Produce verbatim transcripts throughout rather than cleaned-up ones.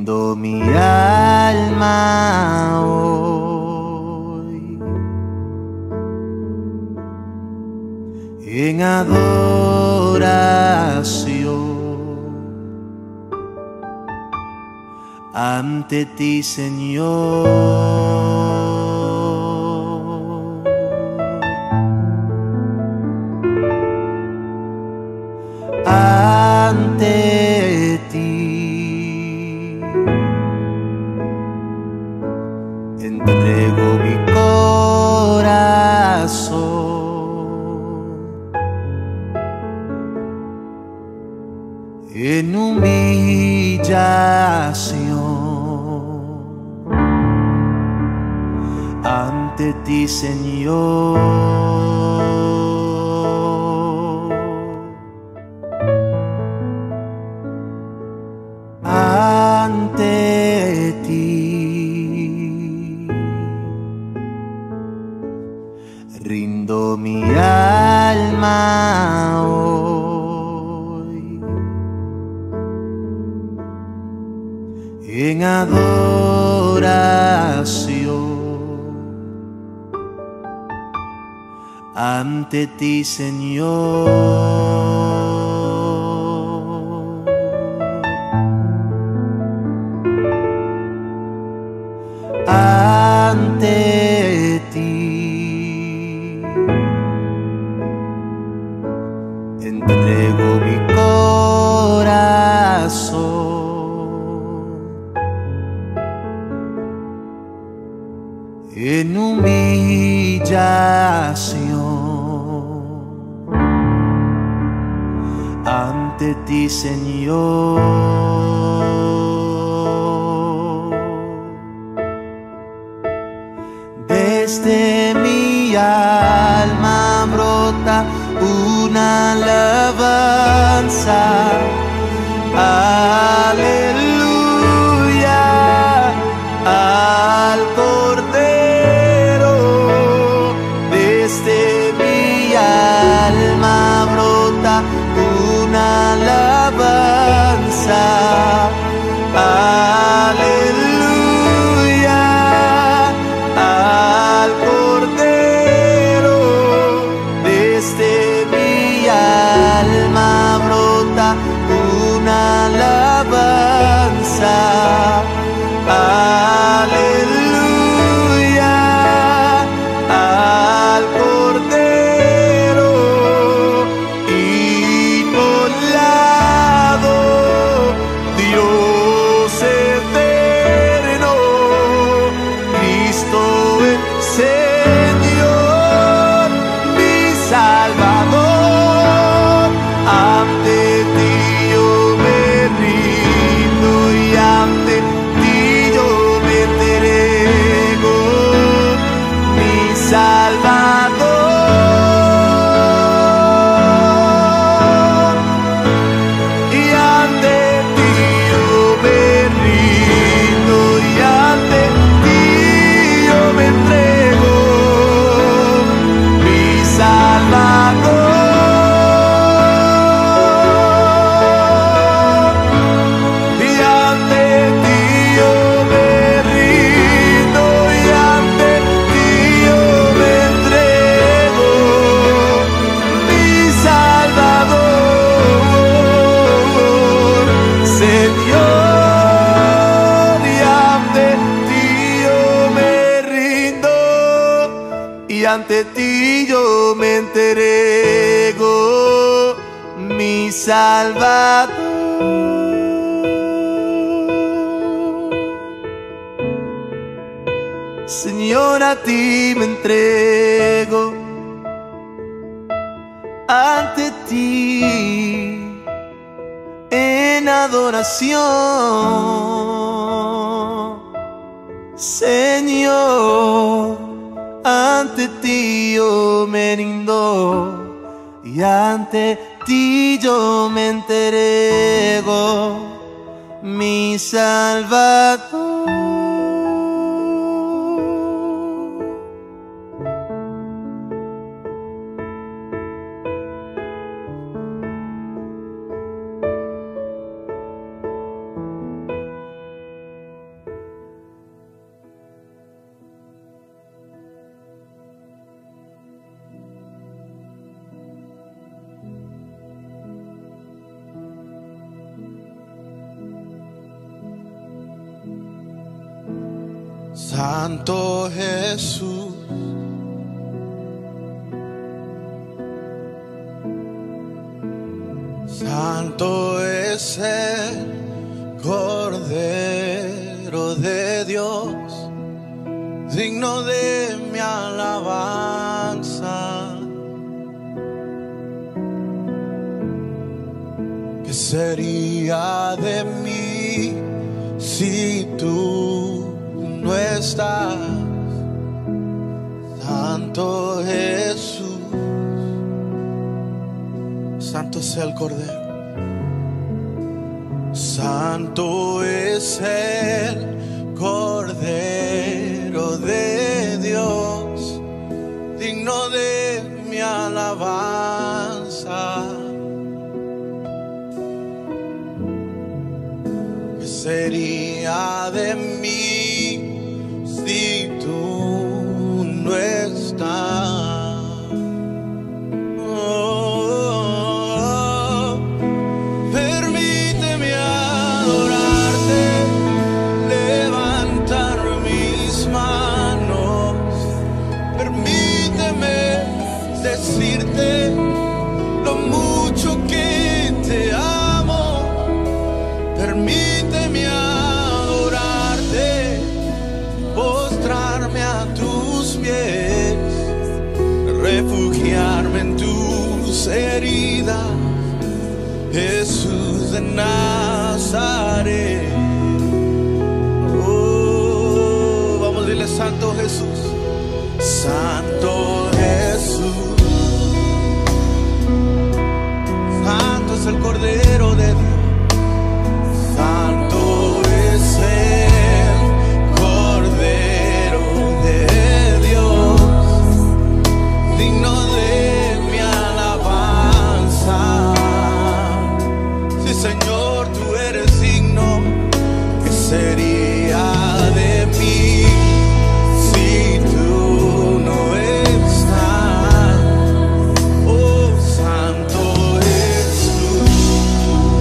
Rindo mi alma hoy en adoración ante ti, Señor. Ante ti entrego mi corazón en humillación ante ti, Señor. Ante ti rindo mi alma hoy en adoración ante ti, Señor. Ante ti entrego mi corazón en humillación ante ti, Señor. Desde mi alma brota una alabanza, aleluya, al Cordero. Desde mi alma brota una alabanza, aleluya, al Cordero. Desde mi alma brota una alabanza, aleluya, al Cordero. Inmolado, Dios eterno, Cristo el Señor, mi Salvador. Ante ti yo me rindo y ante ti yo me entrego, mi Salvador. Y ante ti yo me rindo y ante ti yo me entrego, mi Salvador. Y ante ti yo me rindo y ante ti yo me entrego, mi Salvador, Señor. Y ante ti yo me rindo y ante ti yo me entrego, mi Salvador. Señor, a ti me entrego, ante ti en adoración. Señor, ante ti yo me rindo y ante ti yo me entrego, mi Salvador. Santo Jesús, santo es el Cordero de Dios, digno de mi alabanza. ¿Qué sería de mí si tú no estás? Santo Jesús, santo es el Cordero, santo es el Cordero de Dios, digno de mi alabanza. ¿Qué sería de mí si tú no estás? Oh, permíteme adorarte, levantar mis manos, permíteme decirte lo mucho que te amo, permíteme adorarte, postrarme a tus pies, refugiarme en tus heridas, Jesús de Nazaret. Oh, vamos a decirle: Santo Jesús, Santo Jesús, santo es el Cordero de Dios, santo es el Cordero de Dios, digno de mi alabanza. Sí, Señor, tú eres digno. ¿Qué sería de mí si tú no estás? Oh, santo Jesús,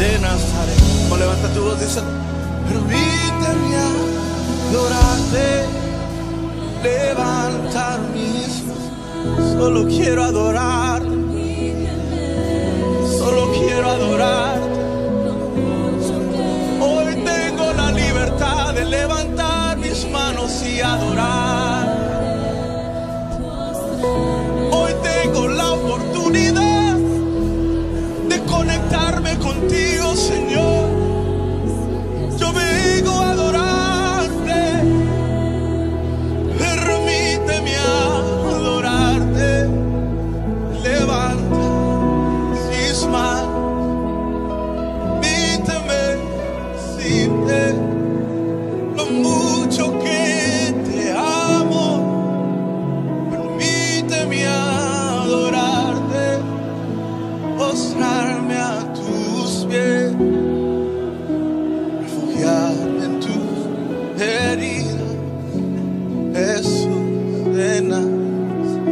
de Nazaret. Oh, levanta tu voz, dice: permíteme adorarte, levantar mis manos. Solo quiero adorarte, solo quiero adorarte. Hoy tengo la libertad de levantar mis manos y adorar. Hoy tengo la oportunidad de conectarme contigo, Señor. Yo vengo a adorarte. Permíteme adorarte. Levanta mis manos. Permíteme decirte lo mucho que te amo. Permíteme adorarte, postrarme a tus pies, refugiarme en tus heridas, Jesús de Nazaret.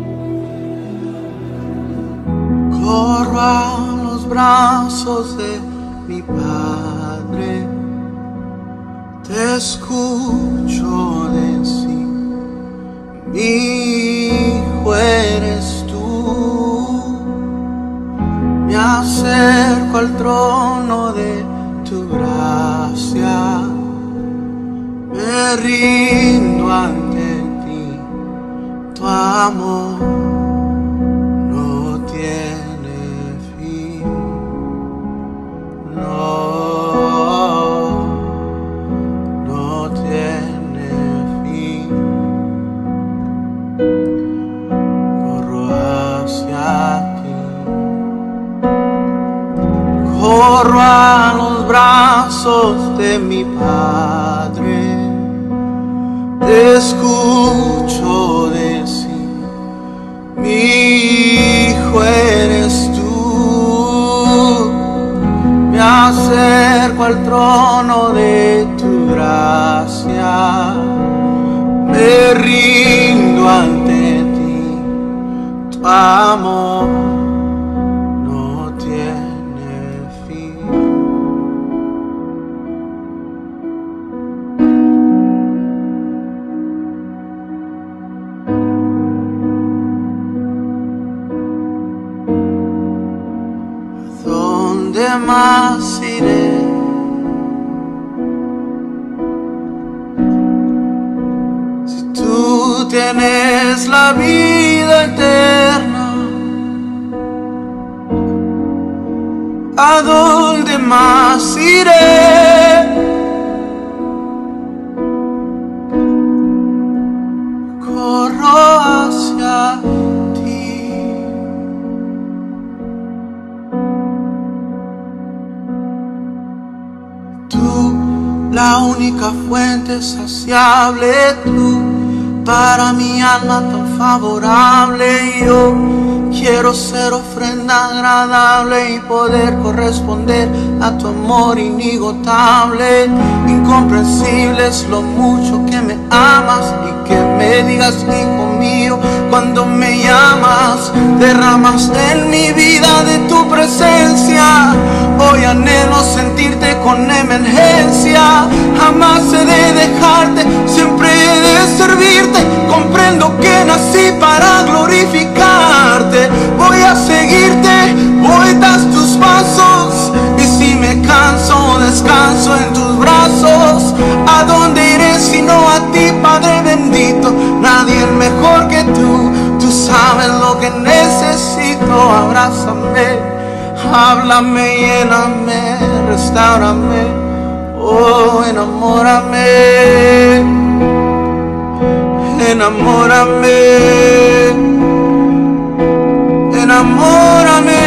Corro a los brazos de mi Padre, te escucho decir: mi hijo eres tú. Me acerco al trono de tu gracia, me rindo ante ti. Tu amor no tiene fin, no, no tiene fin. Corro hacia ti, corro a los brazos de mi Padre, te escucho decir: mi hijo eres tú. Me acerco al trono de tu gracia, me rindo ante ti. Tu amor no tiene fin. ¿Dónde más iré? Si tú tienes la vida eterna, ¿a dónde más iré? Corro hacia ti. Tú, la única fuente saciable, tú, para mi alma tan favorable. Yo quiero ser ofrenda agradable y poder corresponder a tu amor inagotable. Incomprensible es lo mucho que me amas y que me digas: hijo mío, cuando me llamas. Derramas en mi vida de tu presencia. Hoy anhelo sentirte con emergencia. Jamás he de dejarte, siempre he de servirte. Comprendo que nací para glorificarte. Voy a seguirte, voy tras tus pasos. Y si me canso, descanso en tus brazos. ¿A dónde iré sino a ti, Padre bendito? Nadie es mejor que tú. Tú sabes lo que necesito. Abrázame, háblame, lléname, restáurame. Oh, enamórame, enamórame, enamórame.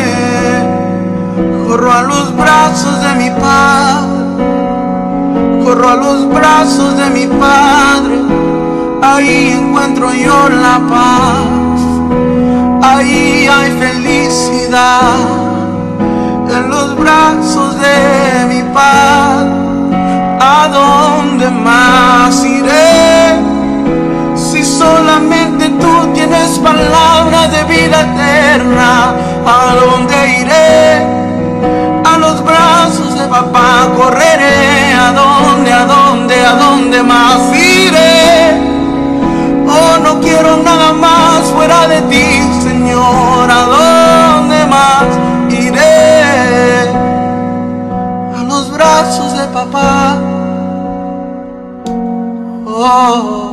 Corro a los brazos de mi Padre, corro a los brazos de mi Padre. Ahí encuentro yo la paz, ahí hay felicidad. En los brazos de mi Padre, ¿a dónde más iré? Si solamente tú tienes palabra de vida eterna, ¿a dónde iré? A los los brazos de papá correré. ¿A dónde, a dónde, a dónde más iré? Oh, no quiero nada más fuera de ti, Señor. ¿A dónde más iré? A los brazos de papá. Oh,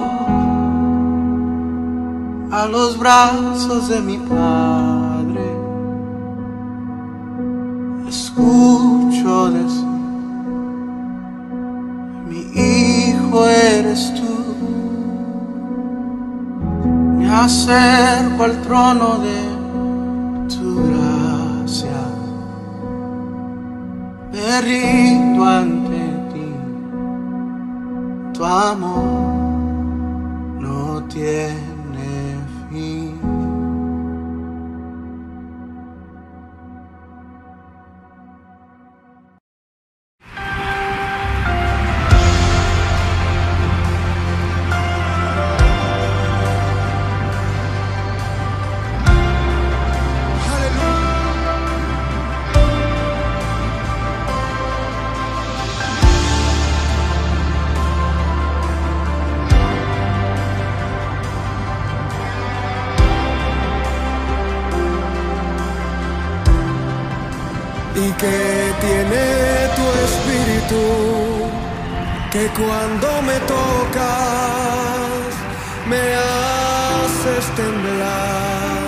a los brazos de mi Padre. Escucho decir: mi hijo eres tú. Me acerco al trono de tu gracia, me rindo ante ti. Tu amor no tiene fin. ¿Y qué tiene tu espíritu que cuando me tocas me haces temblar?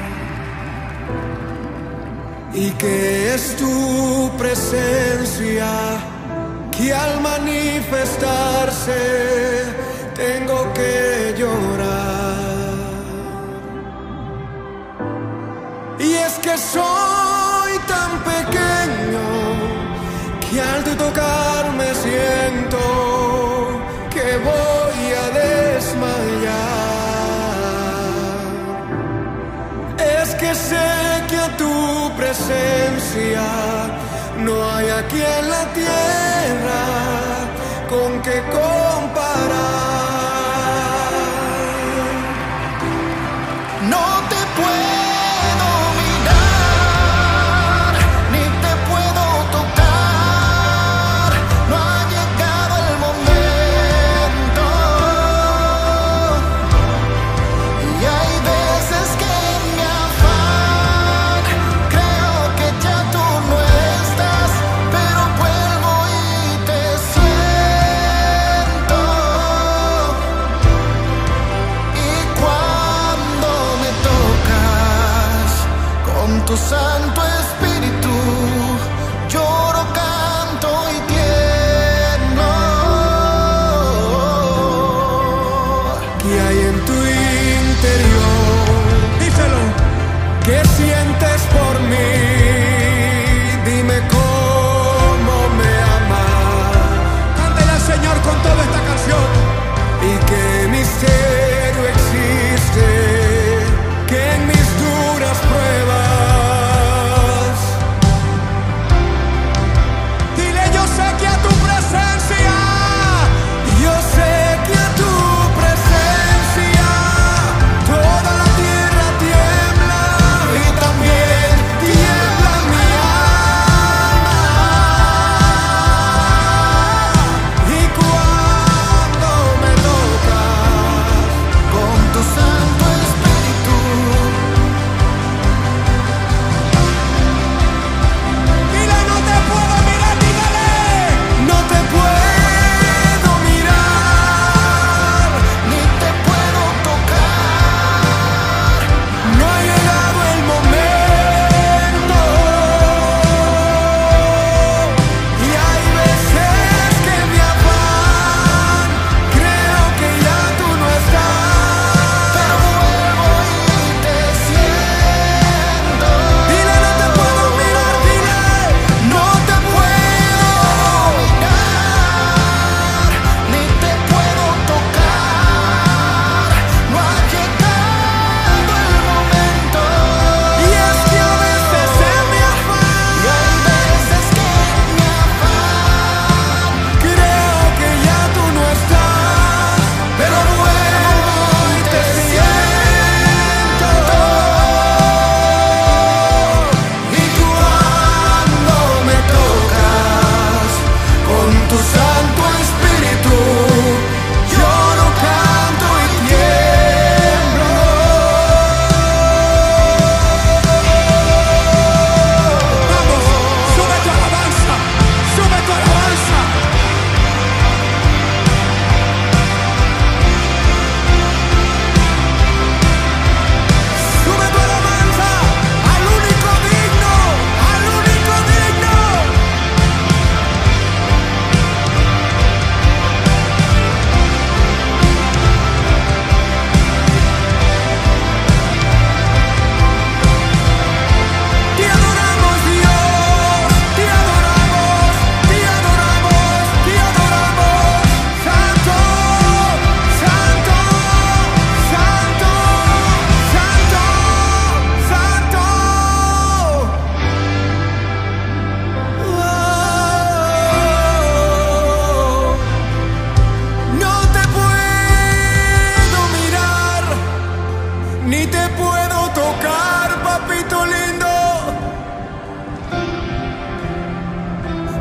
¿Y qué es tu presencia que al manifestarse tengo que llorar? Y es que soy tan pequeño que al tu tocarme siento que voy a desmayar. Es que sé que a tu presencia no hay aquí en la tierra con qué comparar. No te puedo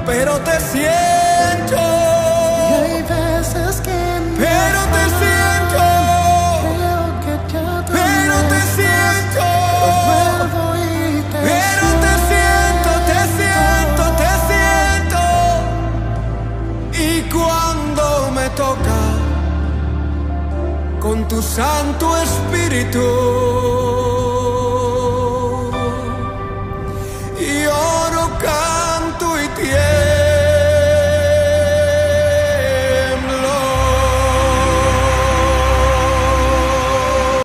pero te siento. Y hay veces que no Pero te siento. creo que ya te Pero te siento. vuelvo y te Pero te siento, te siento, te siento. Y cuando me toca con tu Santo Espíritu,